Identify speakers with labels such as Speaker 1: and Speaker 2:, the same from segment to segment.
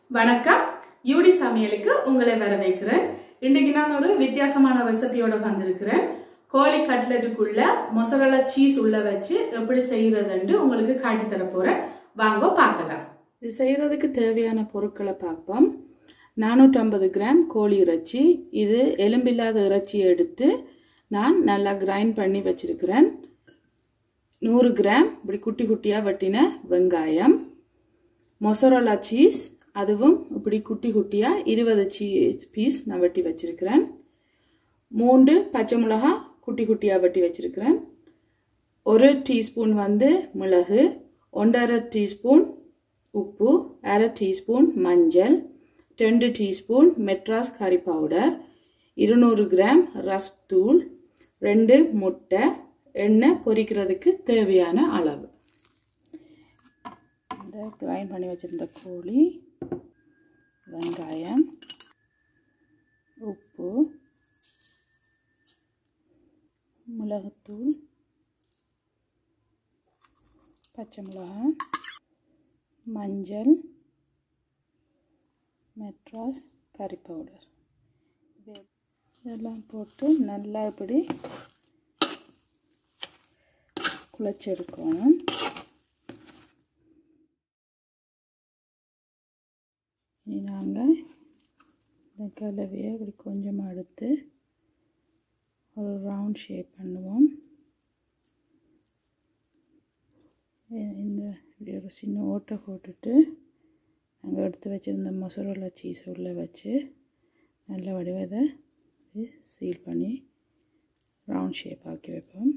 Speaker 1: வணக்கம் யூடி சமையலுக்கு உங்களை வரவேற்கிறேன். இன்னைக்கு நான் ஒரு வித்தியாசமான ரெசிபியோட வந்திருக்கிறேன். கோழி கட்லெட்டுக்குள்ள மொசரல்லா சீஸ் உள்ள வச்சு எப்படி செய்யறதுன்னு உங்களுக்கு காட்டி தர போறேன். வாங்க பார்க்கலாம். இது செய்யறதுக்கு தேவையான பொருட்களை பார்ப்போம். 450 கிராம் கோழி இறைச்சி. இது எலும்பில்லாத இறைச்சியை எடுத்து நான் நல்லா கிரைண்ட் பண்ணி வச்சிருக்கிறேன். 100 கிராம் இப்படி குட்டி குட்டியா வெட்டின வெங்காயம், மொசரல்லா சீஸ், அதுவும் இப்படி குட்டி குட்டியா 20 சீஸ் பீஸ் நான் வெட்டி வச்சிருக்கிறேன். 3 பச்சை மிளகா குட்டி குட்டியா வெட்டி வச்சிருக்கிறேன். 1 டீஸ்பூன் மிளகு, 1/2 டீஸ்பூன் உப்பு, 1/2 டீஸ்பூன் மஞ்சள், 2 teaspoon Madras curry powder, 200 gram rusk தூள், 2 முட்டை, எண்ணெய் பொரிக்கிறதுக்கு தேவையான அளவு. இந்த கிரைண்ட் பண்ணி வச்சிருந்த கோழி, வெங்காயம், உப்பு, மிளகுத்தூள், பச்சை மிளகாய், மஞ்சள், மெட்ராஸ் கரி பவுடர், இதெல்லாம் போட்டு நல்லா இப்படி குழச்செடுக்கணும். நாங்கள் இந்த கலவையை இப்படி கொஞ்சமாக எடுத்து ஒரு ரவுண்ட் ஷேப் பண்ணுவோம். இந்த இப்படி ஒரு சின்ன ஓட்டை போட்டுட்டு நாங்கள் எடுத்து வச்சுருந்த மொசரல்லா சீஸ் உள்ளே வச்சு நல்ல வடிவதை சீல் பண்ணி ரவுண்ட் ஷேப் ஆக்கி வைப்போம்.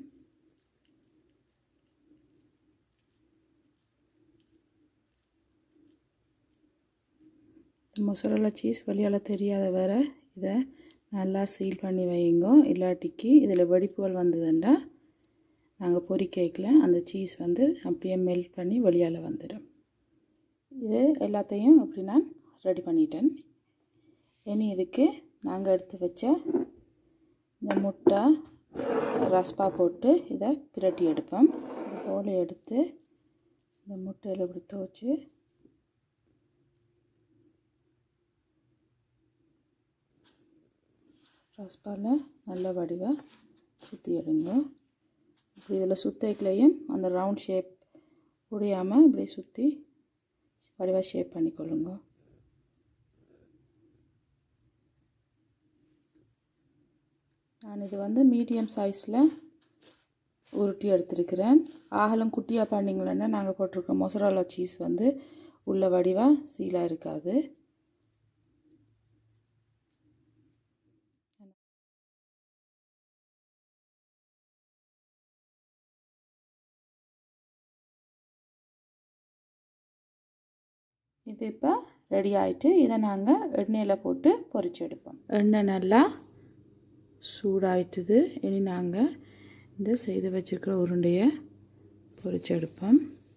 Speaker 1: மொசரல்லா சீஸ் வெளியால் தெரியாத வர இதை நல்லா சீல் பண்ணி வைங்க. இல்லாட்டிக்கு இதில் வெடிப்புகள் வந்ததுண்டா நாங்கள் பொரிக்கல அந்த சீஸ் அப்படியே மெல்ட் பண்ணி வெளியால் வந்துடும். இது எல்லாத்தையும் இப்படி நான் ரெடி பண்ணிட்டேன். இனி இதுக்கு நாங்கள் எடுத்து வச்ச இந்த முட்டை ரஸ்பா போட்டு இதை பிரட்டி எடுப்போம். இது போல் எடுத்து இந்த முட்டையில் இப்படி துவச்சி ரஸ்பாவில் நல்ல வடிவாக சுற்றி எடுங்க. இப்படி இதில் சுத்தைக்குள்ளேயும் அந்த ரவுண்ட் ஷேப் உடையாமல் இப்படி சுற்றி வடிவாக ஷேப் பண்ணிக்கொள்ளுங்க. நான் இது மீடியம் சைஸில் உருட்டி எடுத்துருக்கிறேன். ஆகலும் குட்டியாக பண்ணிங்களேன்னா நாங்கள் போட்டிருக்க மொசரல்லா சீஸ் உள்ள வடிவாக சீலாக இருக்காது. இது இப்போ ரெடி ஆகிட்டு இதை நாங்கள் எண்ணெயில் போட்டு பொரிச்சு எடுப்போம். எண்ணெய் நல்லா சூடாயிட்டுது. இனி நாங்கள் இந்த செய்து வச்சுருக்கிற உருண்டையை பொரிச்சு எடுப்போம்.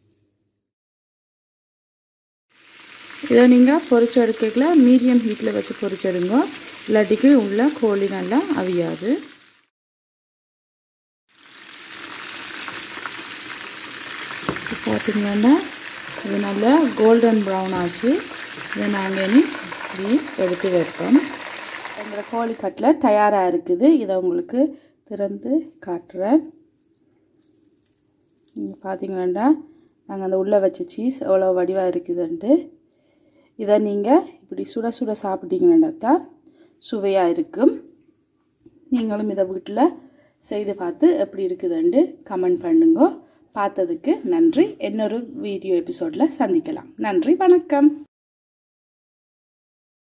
Speaker 1: இதை நீங்கள் பொரிச்சு எடுக்கல மீடியம் ஹீட்டில் வச்சு பொரிச்சு எடுங்க. இல்லாட்டிக்கு உள்ள கோழி நல்லா அவியாது. பார்த்தீங்கன்னா இது நல்லா கோல்டன் ப்ரௌன் ஆச்சு. இதை நாங்கள் இனி இப்படி எடுத்து வைப்போம். எங்களோட கோழி கட்லெட் தயாராக இருக்குது. இதை உங்களுக்கு திறந்து காட்டுறேன். பார்த்தீங்கன்னா நாங்கள் அந்த உள்ளே வச்ச சீஸ் எவ்வளோ வடிவாக இருக்குதுன்ட்டு. இதை நீங்கள் இப்படி சுட சுட சாப்பிட்டீங்கன்னா தான் சுவையாக இருக்கும். நீங்களும் இதை வீட்டில் செய்து பார்த்து எப்படி இருக்குதுன்ட்டு கமெண்ட் பண்ணுங்க. பார்த்ததுக்கு நன்றி. இன்னொரு வீடியோ எபிசோடில் சந்திக்கலாம். நன்றி, வணக்கம்.